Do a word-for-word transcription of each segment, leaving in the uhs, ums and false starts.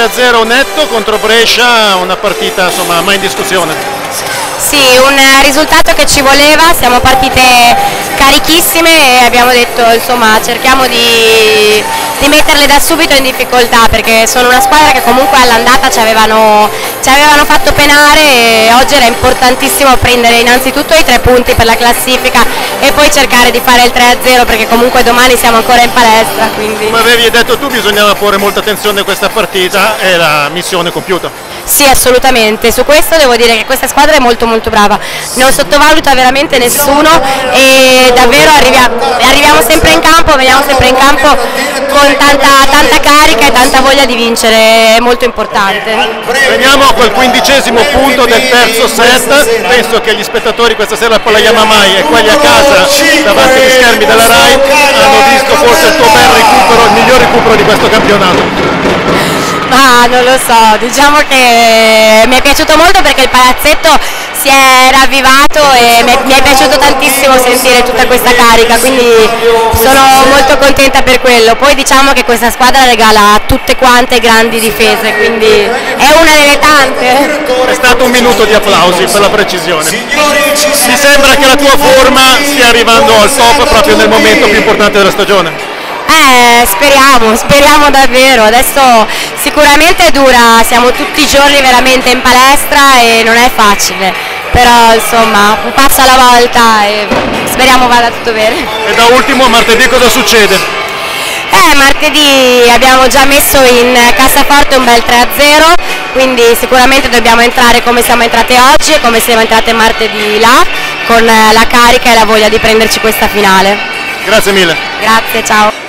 a zero netto contro Brescia, una partita insomma mai in discussione. Sì, un risultato che ci voleva, siamo partite carichissime e abbiamo detto insomma cerchiamo di, di metterle da subito in difficoltà, perché sono una squadra che comunque all'andata ci avevano, ci avevano fatto penare e oggi era importantissimo prendere innanzitutto i tre punti per la classifica e poi cercare di fare il tre a zero, perché comunque domani siamo ancora in palestra. Quindi... Come avevi detto tu, bisognava porre molta attenzione a questa partita e la missione compiuta. Sì, assolutamente, su questo devo dire che questa squadra è molto molto brava, non sottovaluta veramente nessuno e davvero arriviamo, arriviamo sempre in campo, veniamo sempre in campo con tanta, tanta carica e tanta voglia di vincere, è molto importante. Veniamo a quel quindicesimo punto del terzo set, penso che gli spettatori questa sera al Palajama Mai e quelli a casa davanti agli schermi della Rai hanno visto forse il tuo bel recupero, il miglior recupero di questo campionato. Ma non lo so, diciamo che mi è piaciuto molto perché il palazzetto si è ravvivato e mi è, mi è piaciuto tantissimo sentire tutta questa carica, quindi sono molto contenta per quello. Poi diciamo che questa squadra regala tutte quante grandi difese, quindi è una delle tante. È stato un minuto di applausi per la precisione. Mi sembra che la tua forma stia arrivando al top proprio nel momento più importante della stagione. Eh, speriamo, speriamo davvero, adesso sicuramente è dura, siamo tutti i giorni veramente in palestra e non è facile, però insomma un passo alla volta e speriamo vada tutto bene. E da ultimo martedì cosa succede? Eh, martedì abbiamo già messo in cassaforte un bel tre a zero, quindi sicuramente dobbiamo entrare come siamo entrate oggi e come siamo entrate martedì là, con la carica e la voglia di prenderci questa finale. Grazie mille. Grazie, ciao.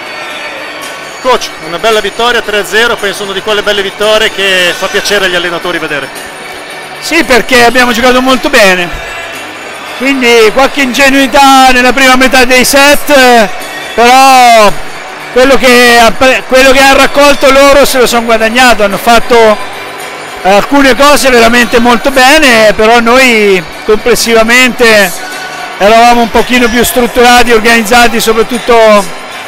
Coach, una bella vittoria tre a zero, penso una di quelle belle vittorie che fa piacere agli allenatori vedere. Sì, perché abbiamo giocato molto bene, quindi qualche ingenuità nella prima metà dei set, però quello che, quello che ha raccolto loro se lo sono guadagnato, hanno fatto alcune cose veramente molto bene, però noi complessivamente eravamo un pochino più strutturati, organizzati soprattutto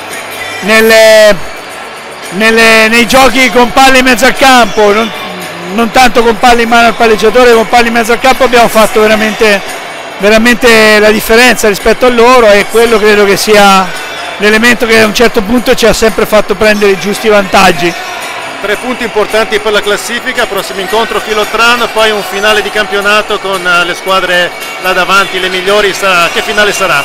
nelle... Nelle, nei giochi con palle in mezzo al campo, non, non tanto con palle in mano al palleggiatore, con palle in mezzo al campo abbiamo fatto veramente, veramente la differenza rispetto a loro e quello credo che sia l'elemento che a un certo punto ci ha sempre fatto prendere i giusti vantaggi. Tre punti importanti per la classifica, prossimo incontro Filotran, poi un finale di campionato con le squadre là davanti, le migliori. Che finale sarà?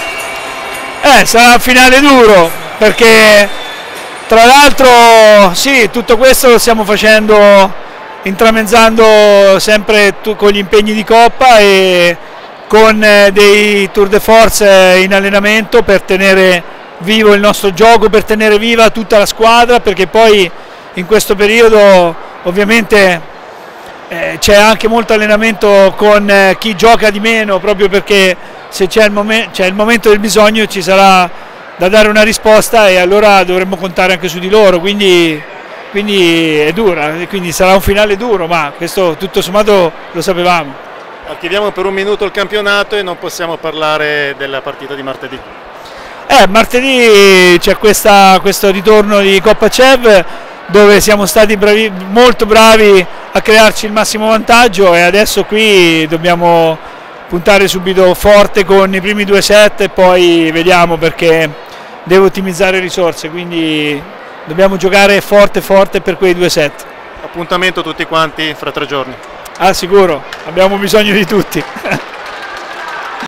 Eh, sarà un finale duro perché tra l'altro sì, tutto questo lo stiamo facendo intramezzando sempre con gli impegni di Coppa e con dei tour de force in allenamento per tenere vivo il nostro gioco, per tenere viva tutta la squadra, perché poi in questo periodo ovviamente eh, c'è anche molto allenamento con eh, chi gioca di meno, proprio perché se c'è il, momen- c'è il momento del bisogno ci sarà da dare una risposta e allora dovremmo contare anche su di loro, quindi, quindi è dura, quindi sarà un finale duro, ma questo tutto sommato lo sapevamo. Archiviamo per un minuto il campionato e non possiamo parlare della partita di martedì. Eh, martedì c'è questa, questo ritorno di Coppa CEV dove siamo stati bravi, molto bravi a crearci il massimo vantaggio e adesso qui dobbiamo puntare subito forte con i primi due set e poi vediamo, perché devo ottimizzare risorse, quindi dobbiamo giocare forte forte per quei due set. Appuntamento tutti quanti fra tre giorni. Ah, sicuro, abbiamo bisogno di tutti.